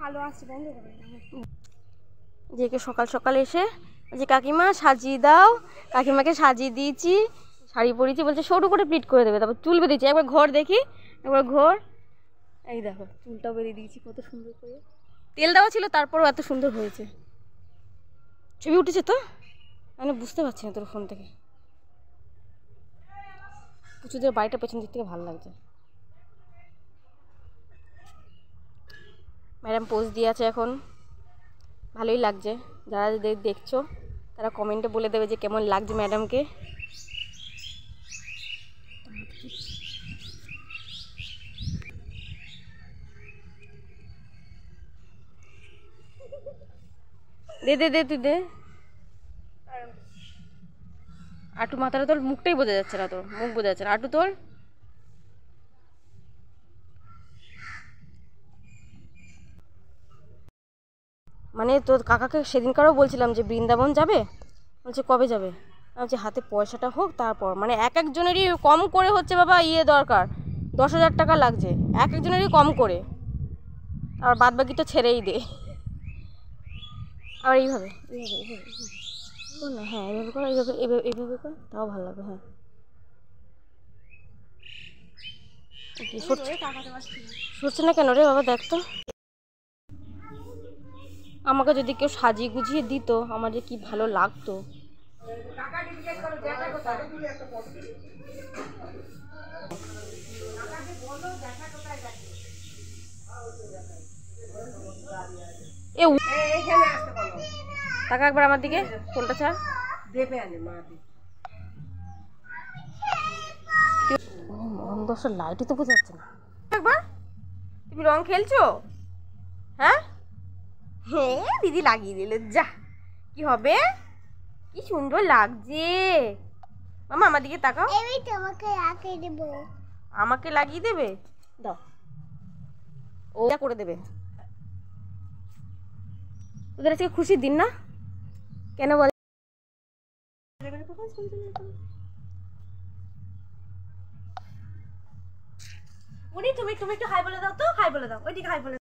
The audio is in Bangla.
আলো আসছে, বন্ধ করে যে সকাল সকাল এসে যে কাকিমা সাজিয়ে দাও, কাকিমাকে সাজিয়ে দিয়েছি, শাড়ি পরিয়েছি, বলছে সরু করে প্লিট করে দেবে, তারপর চুল বেঁধেছি। একবার ঘর দেখি, একবার ঘর, এই দেখো চুলটাও বেঁধে দিয়েছি কত সুন্দর করে, তেল দেওয়া ছিল তারপরও এত সুন্দর হয়েছে। ছবি উঠেছে তো, মানে বুঝতে পারছি না তোর ফোন থেকে। পুচুদের বাড়িটা পেছন দিক থেকে ভালো লাগছে। ম্যাডাম পোজ দিয়ে আছে এখন, ভালোই লাগছে। যারা দেখছো তারা কমেন্টে বলে দেবে যে কেমন লাগছে ম্যাডামকে। দে দে দে তুই দে। আটু মাথাটা তোর, মুখটাই বোঝা যাচ্ছে না, তোর মুখ বোঝা যাচ্ছে না। আটু তোর মানে তোর কাকাকে সেদিনকারও বলছিলাম যে বৃন্দাবন যাবে, বলছে কবে যাবে। বলছে হাতে পয়সাটা হোক তারপর, মানে এক একজনেরই কম করে হচ্ছে বাবা দরকার, 10,000 টাকা লাগছে এক একজনেরই কম করে, আর বাদ বাকি তো ছেড়েই দে। আর এইভাবে এইভাবে এইভাবে কর না, হ্যাঁ এইভাবে কর, এইভাবে এইভাবে এইভাবে কর, তাও ভালো লাগবে। হ্যাঁ সরছে না কেন রে বাবা, দেখ তো। আমাকে যদি কেউ সাজিয়ে গুছিয়ে দিত আমার যে কি ভালো লাগতো। টাকা একবার আমার দিকে, ফোনটা ছাড়। দশটা লাইটই তো বোঝা যাচ্ছে না। একবার তুমি রং খেলছো? হ্যাঁ হ্যাঁ দিদি লাগিয়ে দিল, যা কি হবে, কি সুন্দর লাগছে। মামা আমার দিকে তাকাও। তোমাকে লাগিয়ে দেব। আমাকে লাগিয়ে দেবে, দাও ও করে দেবে। তোদের আজকে খুশির দিন না, কেন বল? তুমি একটু হাই বলে দাও তো, হাই বলে দাও, ওইদিকে হাই বলে